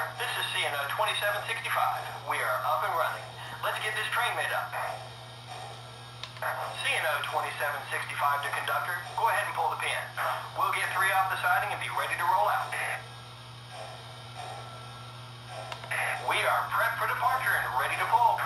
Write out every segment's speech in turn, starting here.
This is CNO 2765. We are up and running. Let's get this train made up. CNO 2765 to conductor. Go ahead and pull the pin. We'll get 3 off the siding and be ready to roll out. We are prepped for departure and ready to pull.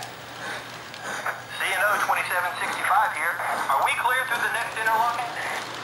CNO 2765 here. Are we clear through the next interlocking?